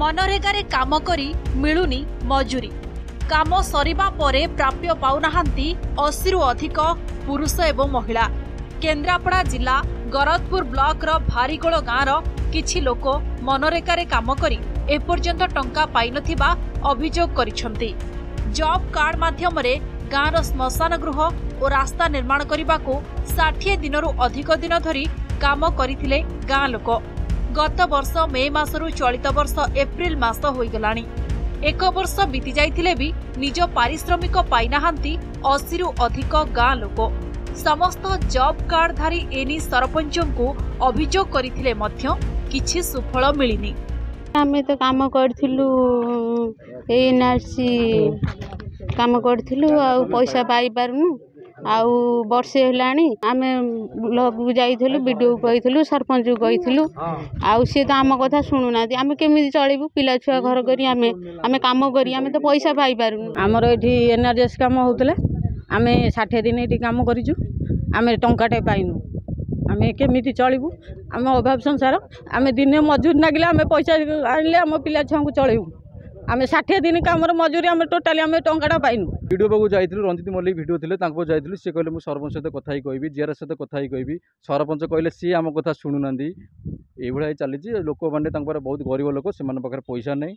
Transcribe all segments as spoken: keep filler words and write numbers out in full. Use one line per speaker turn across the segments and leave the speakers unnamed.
मनरेगारे काम करी मिलुनी मजूरी काम सरिबा परे प्राप्य पाउनाहांती अस्सी रु अधिक पुरुष एवं महिला। केन्द्रापड़ा जिला गरदपुर ब्लॉक रो भारीगोल गाँव किछि लोक मनरेगारे काम करी एपर्यंत टंका पाई नथिबा अभियोग करिसंती। जॉब कार्ड माध्यम रे गाँव श्मशान गृह और रास्ता निर्माण करने साठ दिनरू अधिक दिन धरी काम करथिले गाँ लोक। गत वर्ष मे मासरू चलित वर्ष एप्रिल मास होईगलानी। एक वर्ष बीती जाइथिले भी निज पारिश्रमिक पाइनाहांती अस्सी रु अधिक गाँ लोक। समस्त जॉब कार्डधारी एनी सरपंचଙ୍କୁ अभियोग करथिले मध्य किछि सुफल मिलिनी।
आमे तो काम करथिलु एनआरसी काम करथिलु आ पैसा पाई पारुनु आउ वर्षे हेलानी आमे ब्लॉक जाइथिलु वीडियो कहिथिलु सरपंच कहिथिलु आउ से तो आम कथा सुनु नाती आमे केमिति चलिबु पिला छुआ घर करी आमे आमे काम करी आमे तो पैसा पाई पारुनु।
हमर एठी एनआरएस काम होतले आमे साठ दिन एठी काम करिजु आमे टंकाटे पाइनु आमे केमिति चलिबु आमे अभाव संसार आमे दिने मजूर नागिले आमे पैसा आनिले आम पिला छुआ को चलिबु आमे साठ दिन काम मजूरी आमे टोटाली आमे टंकाटा पाइनु।
वीडियो बाबू जाइथिलु रंजित मल्लिक वीडियो थिले तांको जाइथिलु से कहले मु सरपंच सहित कथा ही कहबी जीआर सहित कथा ही कहबी सरपंच कहले सी आम कथा सुनु नांदी ए भळा चलीची लोक माने तांपर बहुत गरीब लोक से माने पाखर पैसा नै।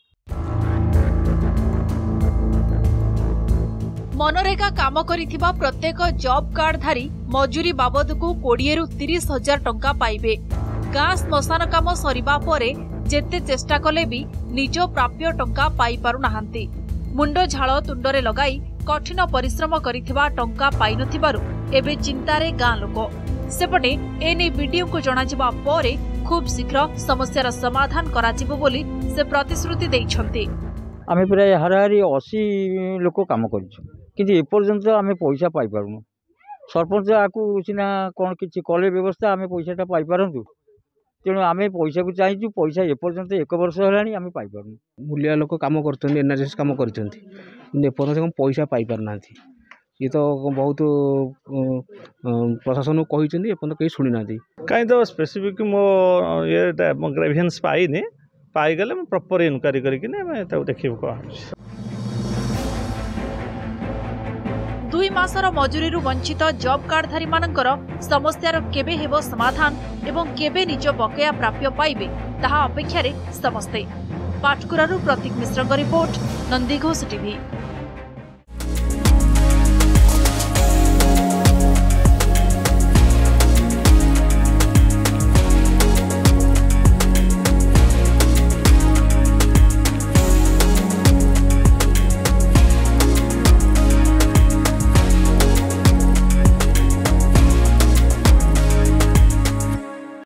मनरेगा काम करिथिबा प्रत्येक जॉब कार्डधारी मजूरी बाबद को बीस रु तीस हजार टंका पाइबे। गाँ श्मशान काम सरिबा परे जेते चेष्टा कले भी निज प्राप्य टंका पाई पारु नाहांती। मुंड झाल तुंडरे लगाई कठिन परिश्रम करिथिबा टंका पाई नथिबारु एबे चिंतारे गाँ लोक। सेपटे एने वीडियो को जणाजिबा परे खूब शीघ्र समस्यार समाधान कराजिबो बोली से प्रतिश्रुति दैछंती।
आमे प्राय हाराहारी अस्सी लोक काम करिछु किंतु एपर्यंत आमे पैसा पाई पारुनु। सरपंच आकु सिना कोन किछि कले व्यवस्था आमे पैसाटा पाई पारंतु तेणु आमे पैसा को चाहिए पैसा एपर्यंत एक वर्ष है आमे पाई पारुनु।
मूलिया लोक काम करछन्ती एनआरएस काम करछन्ती एपर्यंत पैसा पाई पार नांती ये तो बहुत प्रशासन को कहिसेंती एपर्यंत कहीं शुणी नांती
कहीं तो स्पेसिफिक मो ये ग्रेवियंस पाइनी पाई गले मैं प्रॉपर इनक्वारी करके मैं ताऊ देखिबो को
दुई मासर मजूरी वंचित जॉब कार्डधारी मानकर समस्यार केबे हेबो समाधान एवं केबे निज बकेया प्राप्य पाइबे ताहा अपेक्षा रे समस्ते। पाटकुरारू प्रतीक मिश्रଙ୍କ रिपोर्ट नंदीघोष टीवी।